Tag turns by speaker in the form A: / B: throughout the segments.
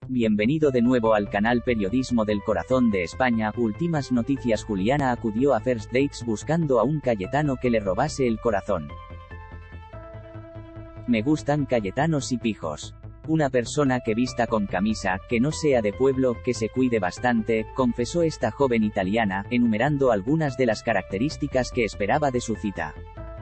A: Bienvenido de nuevo al canal Periodismo del Corazón de España. Últimas noticias: Juliana acudió a First Dates buscando a un Cayetano que le robase el corazón. Me gustan cayetanos y pijos. Una persona que vista con camisa, que no sea de pueblo, que se cuide bastante, confesó esta joven italiana, enumerando algunas de las características que esperaba de su cita.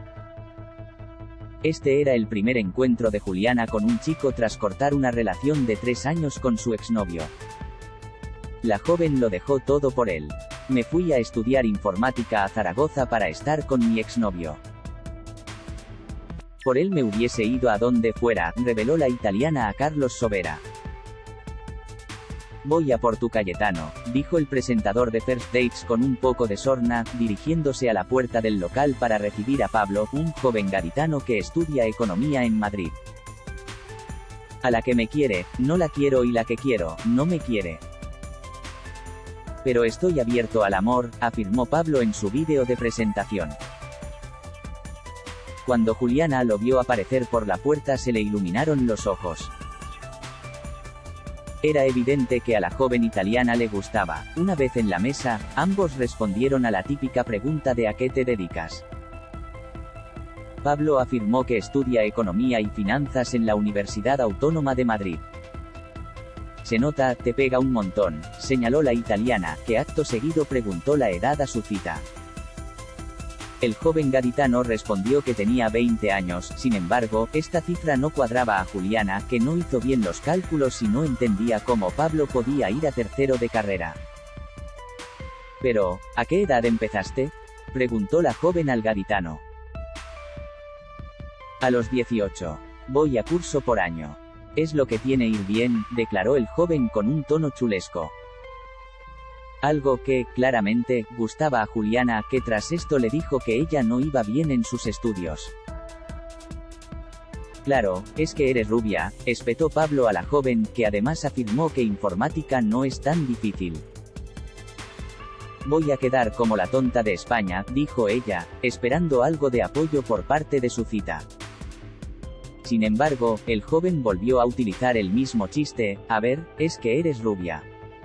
A: Este era el primer encuentro de Juliana con un chico tras cortar una relación de 3 años con su exnovio. La joven lo dejó todo por él. Me fui a estudiar informática a Zaragoza para estar con mi exnovio. Por él me hubiese ido a donde fuera, reveló la italiana a Carlos Sobera. Voy a por tu Cayetano, dijo el presentador de First Dates con un poco de sorna, dirigiéndose a la puerta del local para recibir a Pablo, un joven gaditano que estudia economía en Madrid. A la que me quiere, no la quiero, y la que quiero, no me quiere. Pero estoy abierto al amor, afirmó Pablo en su vídeo de presentación. Cuando Juliana lo vio aparecer por la puerta se le iluminaron los ojos. Era evidente que a la joven italiana le gustaba. Una vez en la mesa, ambos respondieron a la típica pregunta de ¿a qué te dedicas? Pablo afirmó que estudia economía y finanzas en la Universidad Autónoma de Madrid. Se nota, te pega un montón, señaló la italiana, que acto seguido preguntó la edad a su cita. El joven gaditano respondió que tenía 20 años, sin embargo, esta cifra no cuadraba a Juliana, que no hizo bien los cálculos y no entendía cómo Pablo podía ir a tercero de carrera. Pero, ¿a qué edad empezaste?, preguntó la joven al gaditano. A los 18. Voy a curso por año. Es lo que tiene ir bien, declaró el joven con un tono chulesco. Algo que, claramente, gustaba a Juliana, que tras esto le dijo que ella no iba bien en sus estudios. Claro, es que eres rubia, espetó Pablo a la joven, que además afirmó que informática no es tan difícil. Voy a quedar como la tonta de España, dijo ella, esperando algo de apoyo por parte de su cita. Sin embargo, el joven volvió a utilizar el mismo chiste: a ver, es que eres rubia.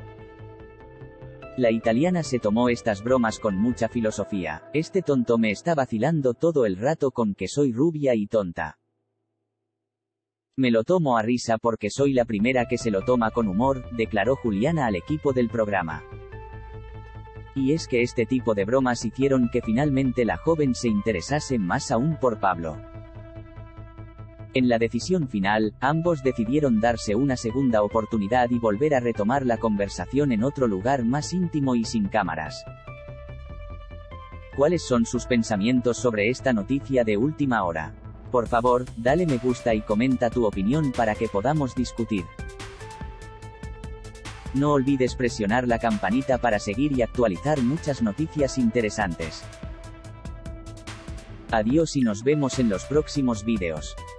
A: La italiana se tomó estas bromas con mucha filosofía. Este tonto me está vacilando todo el rato con que soy rubia y tonta. Me lo tomo a risa porque soy la primera que se lo toma con humor, declaró Juliana al equipo del programa. Y es que este tipo de bromas hicieron que finalmente la joven se interesase más aún por Pablo. En la decisión final, ambos decidieron darse una segunda oportunidad y volver a retomar la conversación en otro lugar más íntimo y sin cámaras. ¿Cuáles son sus pensamientos sobre esta noticia de última hora? Por favor, dale me gusta y comenta tu opinión para que podamos discutir. No olvides presionar la campanita para seguir y actualizar muchas noticias interesantes. Adiós y nos vemos en los próximos vídeos.